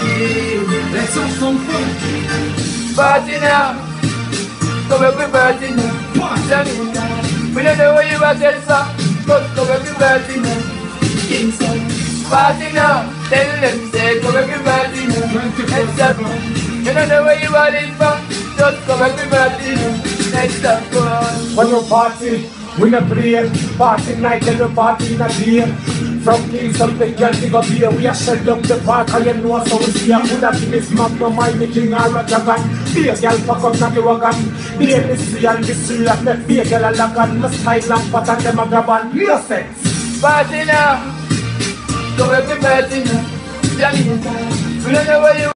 Let's have some fun. Party now. Come everybody now. We don't know where you are getting from, but come everybody now. Kingston. Party now. Tell them say come everybody now. Next up. You don't know where you are getting from, just come everybody now. Next up. When you party, we not play. Party night and the party not day. From Kingston to girls they go beer. We are shut up the park and you know so we see a good at this Magnum, my king or a dragon. Be a girl fuck up not the wagon. Be a mystery and mystery that make be a girl a lagan. Must hide lamp pot and them a grab on. No sense. Party now. Come everybody now. We don't know where you